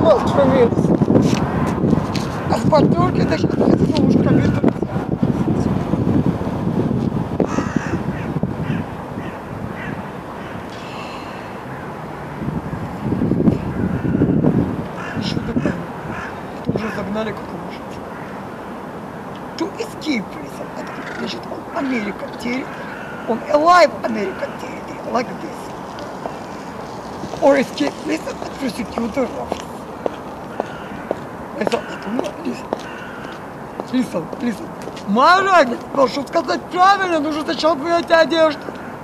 Most promised. As партнерки даже слушка это. Еще такая. Это уже загнали как лошадь. To escape prison. Это, значит, он American territory. Он alive American territory. Like this. Or escape prison at prosecutor office. Listen. Марагис, но чтобы сказать правильно, нужно сначала поменять одежду.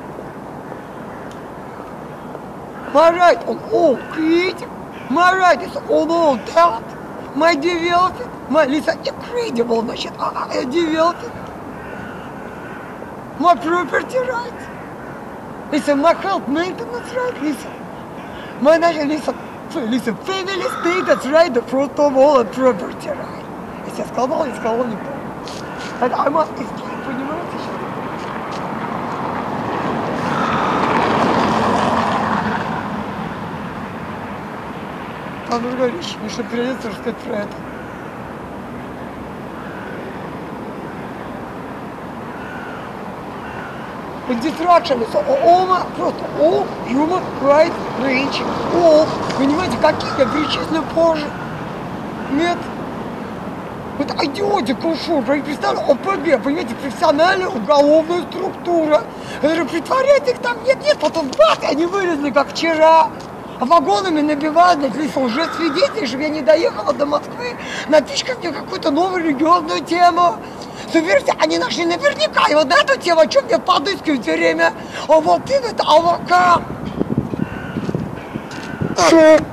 Марагис, он all creative. Марагис, он all talent. My development. My, listen, incredible, значит, development. My property rights. Listen, my health maintenance right, listen. My national, listen, family status right, the first of all, and property right. Если я сказал, не помню. Это I must escape, понимаете сейчас? Там другая вещь, мне что придется рассказать про это. Destruction, просто all human rights breach, all, понимаете, какие я перечислю позже. Нет. Это идиотика ушел, представляю, ОПГ, понимаете, профессиональная уголовная структура. Я говорю, притворяйте их там, нет, потом бах, они вылезли, как вчера. А вагонами набивают, уже свидетелей, чтобы я не доехала до Москвы, напичкать мне какую-то новую религиозную тему. Поверьте, они нашли наверняка и вот эту тему, о чем мне подыскивать все время. А вот это авокадо.